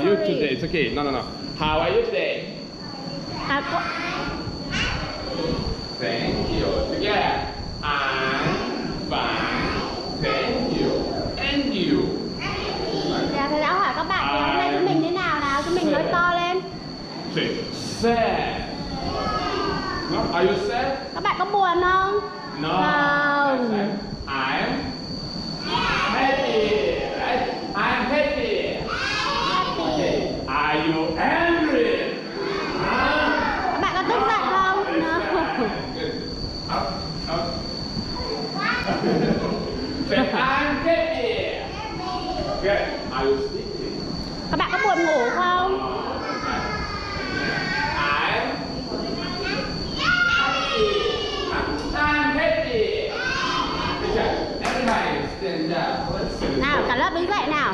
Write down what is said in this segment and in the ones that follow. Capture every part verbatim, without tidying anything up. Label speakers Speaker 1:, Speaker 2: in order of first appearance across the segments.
Speaker 1: you today? It's okay. No, no, no. How are you today?
Speaker 2: À, có...
Speaker 1: Thank you. Together. I'm fine. Thank you. And you?
Speaker 2: Dạ, thầy giáo hỏi các bạn thì hôm nay chúng mình thế nào nào? Chúng mình nói to lên.
Speaker 1: Sad. No, are you sad?
Speaker 2: Các bạn có buồn không?
Speaker 1: No.
Speaker 2: Không.
Speaker 1: I'm happy. Right? I'm happy. Okay. Are you angry? Huh?
Speaker 2: Các bạn có tức giận không? No.
Speaker 1: Up, up. Say I'm happy. Good. Are you sleepy?
Speaker 2: Các bạn có buồn ngủ không?
Speaker 1: I'm I'm happy. Everybody stand up. Let's
Speaker 2: Nào, cả lớp đứng dậy nào.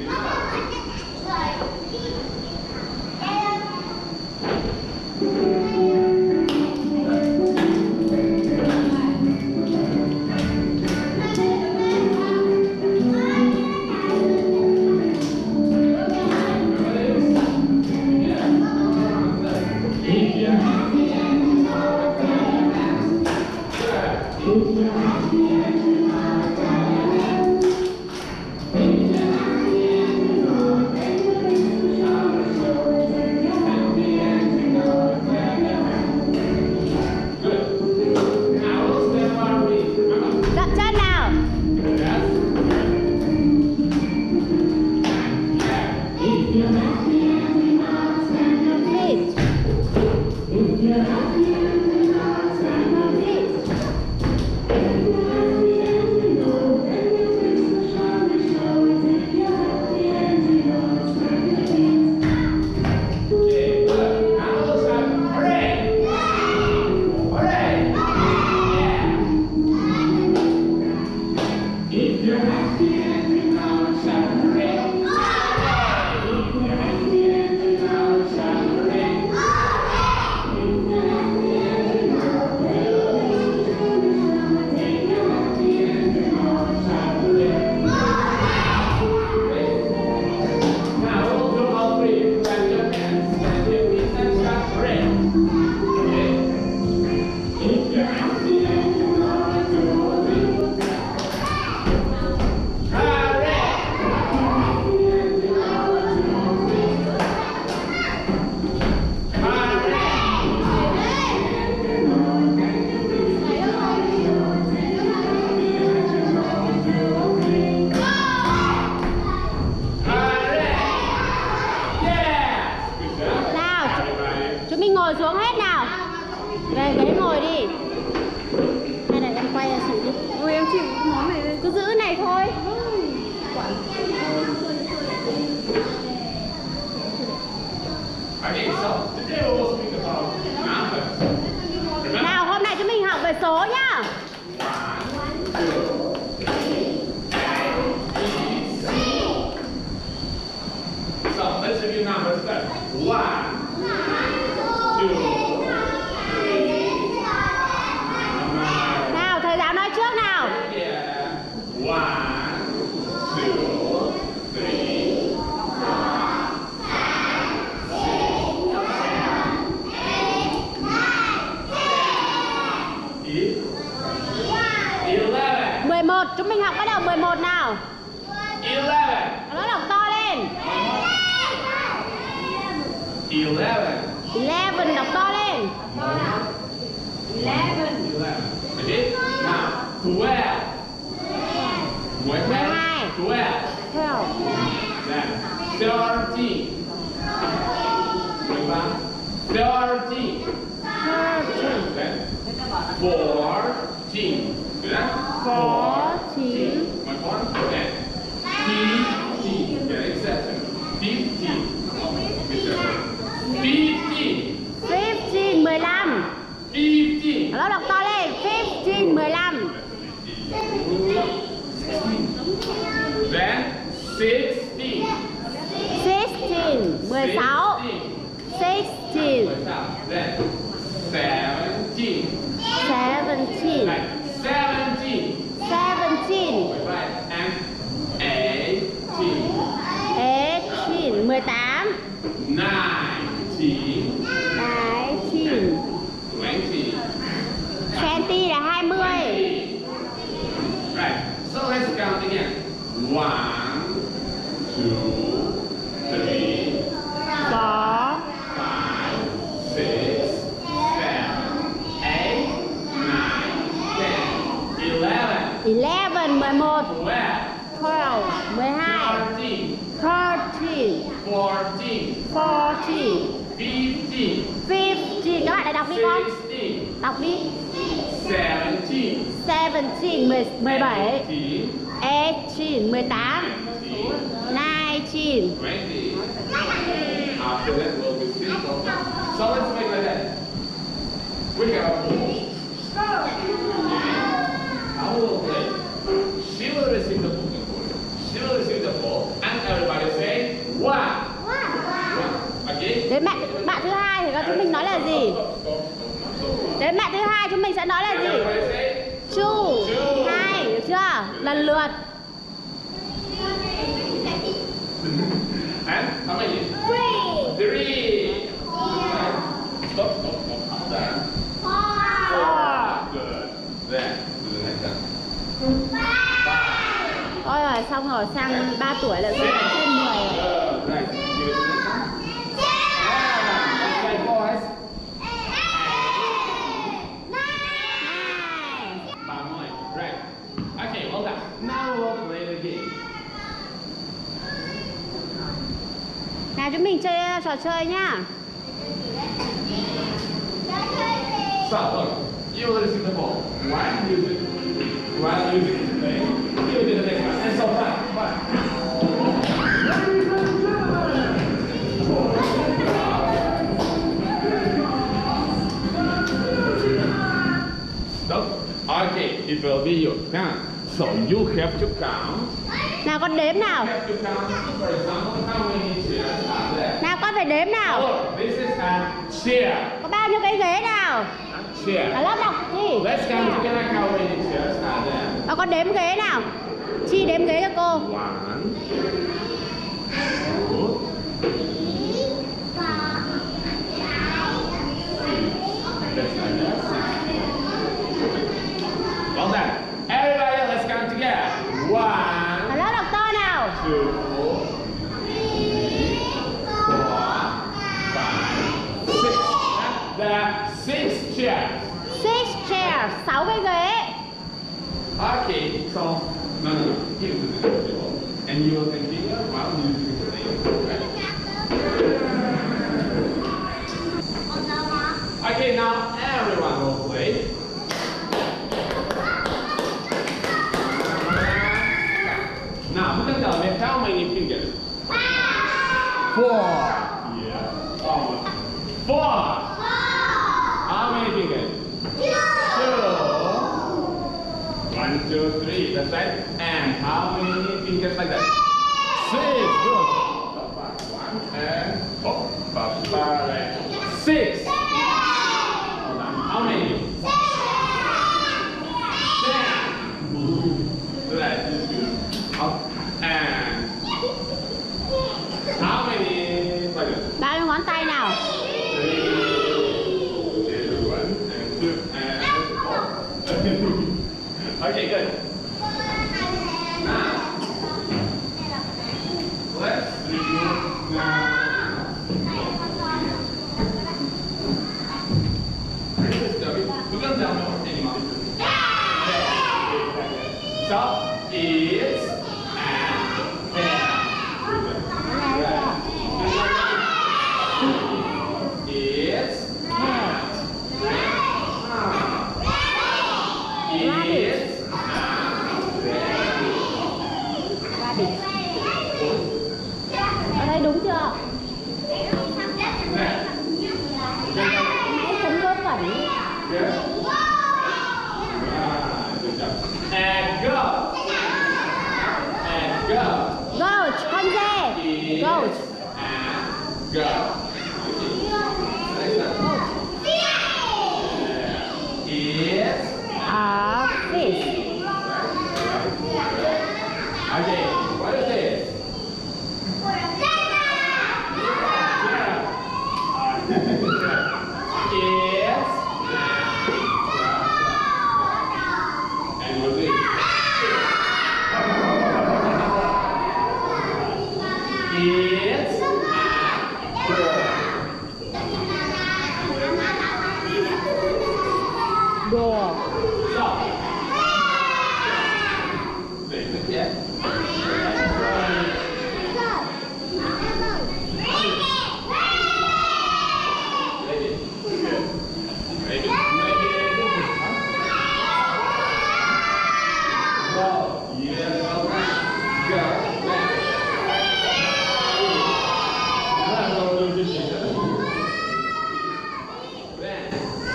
Speaker 2: Ngồi xuống hết nào. Về ghế ngồi đi. Hay là em quay ra chị đi.
Speaker 3: Ôi em chịu món này đây.
Speaker 2: Cứ giữ này thôi. Nào, hôm nay chúng mình học về số nhá.
Speaker 1: So let's review numbers first. One, two, three.
Speaker 2: Nào, thầy giáo nói trước nào.
Speaker 1: Yeah. One, two, three, four, five, six, seven, eight, nine, ten, eleven.
Speaker 2: mười một, chúng mình học bắt đầu mười một nào.
Speaker 1: Eleven.
Speaker 2: Nó đọc to lên.
Speaker 1: Eleven.
Speaker 2: Eleven, đọc to lên.
Speaker 1: Eleven. Okay. Now twelve.
Speaker 2: mười hai.
Speaker 1: Twelve.
Speaker 2: Twelve.
Speaker 1: Then thirteen. Thirteen.
Speaker 2: Thirteen.
Speaker 1: Then fourteen. Good.
Speaker 2: Fourteen.
Speaker 1: My one. Then fifteen. Yeah, exactly. Fifteen. Fifteen.
Speaker 2: Fifteen, mười lăm.
Speaker 1: Fifteen.
Speaker 2: Nó đọc to lên. Fifteen, mười lăm.
Speaker 1: Then sixteen.
Speaker 2: Sixteen, mười sáu. Sixteen.
Speaker 1: Then seventeen.
Speaker 2: Seventeen.
Speaker 1: Seventeen.
Speaker 2: Seventeen.
Speaker 1: And eighteen.
Speaker 2: Eighteen, mười tám.
Speaker 1: One, two, three,
Speaker 2: four,
Speaker 1: five, six, seven, eight, nine, ten, eleven,
Speaker 2: eleven, mười một,
Speaker 1: twelve,
Speaker 2: twelve, mười hai,
Speaker 1: thirteen,
Speaker 2: thirteen,
Speaker 1: fourteen,
Speaker 2: fourteen,
Speaker 1: fifteen,
Speaker 2: fifteen. Các bạn lại đọc đi con.
Speaker 1: sixteen,
Speaker 2: Đọc đi.
Speaker 1: seventeen,
Speaker 2: seventeen, mười, mười bảy,
Speaker 1: eighteen,
Speaker 2: eighteen, mười tám, nineteen.
Speaker 1: twenty. After that will be simple. So let's make like that. We have a ball. I will play. She will receive the ball. She will receive the ball, and everybody say one. One. Okay.
Speaker 2: Đến bạn bạn thứ hai thì các chúng mình nói là gì? Đến bạn thứ hai chúng mình sẽ nói là gì?
Speaker 1: Everybody say
Speaker 2: Two, hai, được chưa? Lần lượt.
Speaker 1: and how many?
Speaker 2: Three,
Speaker 1: Three. Stop, stop, stop. After.
Speaker 2: four.
Speaker 1: Good. Then do the next one. Five.
Speaker 2: Ôi rồi, xong rồi, sang ba tuổi là rồi trên mười rồi.
Speaker 1: Good. Right. Give it to the next one. Yeah. Okay, boys. Five more. Right. Okay, well done. Now we'll play the game.
Speaker 2: Nào chúng mình chơi trò chơi nhá.
Speaker 1: So, look. You will receive the ball. One, use it. One, use it. Okay. Give it to the next one. And so far. Fine. Stop. Okay, it will be your turn. So you have to count.
Speaker 2: Nào con đếm nào.
Speaker 1: You have to count. For example, how many chairs are there?
Speaker 2: Nào con phải đếm nào.
Speaker 1: Look, this is a chair.
Speaker 2: Có bao nhiêu cái ghế nào?
Speaker 1: A chair.
Speaker 2: Cả lớp đọc đi.
Speaker 1: Let's count together how many chairs are there.
Speaker 2: Và con đếm ghế nào. Chi đếm ghế cho cô.
Speaker 1: One, two, that's like that. Well done. Everybody, let's count together. One,
Speaker 2: Cả lớp đọc to nào.
Speaker 1: two, three, four, five, six. There are six chairs.
Speaker 2: Six chairs, sáu cái ghế.
Speaker 1: Okay, so no, no, no. Give it to the next people, and you will continue while using the name. Okay? Okay, now everyone will play. Now, who can tell me how many fingers? Four. Yeah. Almost. Four. How many fingers? Two. One, two, three. That's right. And how many fingers like that? Six. Good. One and oh, right. Six. Hold on. How many? Ten. Right. Up and how many like that?
Speaker 2: Bao nhiêu ngón tay nào?
Speaker 1: Three, two, one, and two, and four. Okay, good. Now, let's review now. You can tell me what animal is this. So, it's
Speaker 2: ở đây đúng chưa? Hãy chấm dấu phẩy.
Speaker 1: And go. And go.
Speaker 2: Goat, con dê. Goat.
Speaker 1: And go. It's
Speaker 2: A fish.
Speaker 1: okay. What is this? Yes. And what's this? Yes, well done. Go. Back. Now go do this again. Back.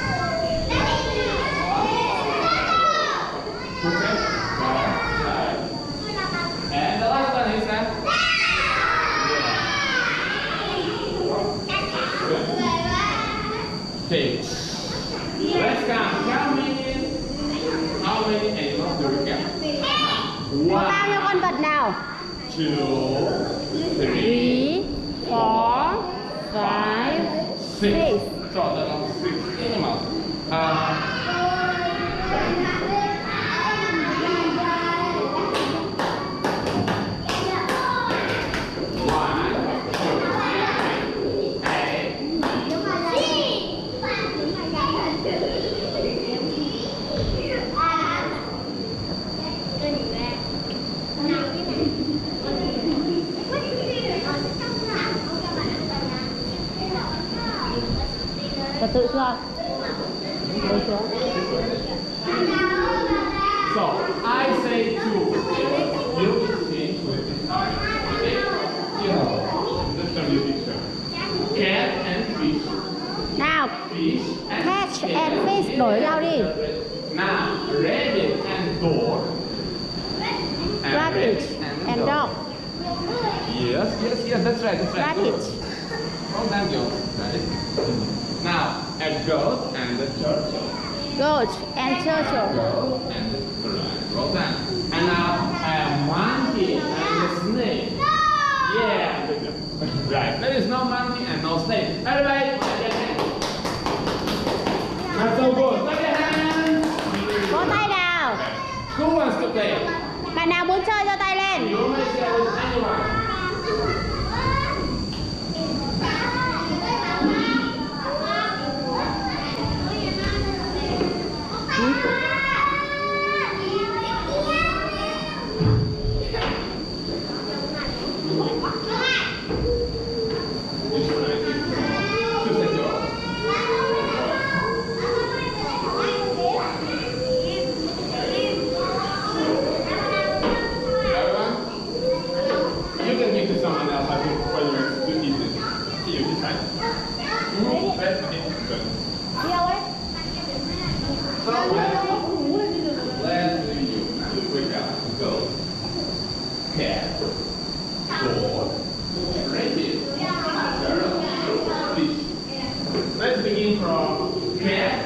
Speaker 1: Okay. Right. And the last one is that. Okay. Let's count. How many? How many animals do we count?
Speaker 2: Có bao nhiêu con vật nào?
Speaker 1: Two, three,
Speaker 2: Three, four, five,
Speaker 1: six.
Speaker 2: six.
Speaker 1: So there are six animals. Uh, one, two, three, eight.
Speaker 2: Trật tự chưa? Ngồi xuống.
Speaker 1: So I say two. You exchange with this time. Okay? You know, this time you picture. Cat and fish.
Speaker 2: Nào,
Speaker 1: Fish and
Speaker 2: catch
Speaker 1: cat.
Speaker 2: and fish đổi nhau đi.
Speaker 1: Now, rabbit and dog. And
Speaker 2: Rabbit and dog.
Speaker 1: Yes, yes, yes, that's right, that's right.
Speaker 2: Rabbit.
Speaker 1: Well done, girls. Right. Now, a goat and the turtle.
Speaker 2: Goat and turtle.
Speaker 1: Goat and the right. Well done. And now, a monkey and a snake. Yeah, good job. Right. There is no monkey and no snake. Everybody, clap your hands. That's so good. Clap your hands.
Speaker 2: Vỗ tay nào.
Speaker 1: Who wants to play?
Speaker 2: Bạn nào muốn chơi giơ tay lên.
Speaker 1: You may share with anyone. Let's begin from cat.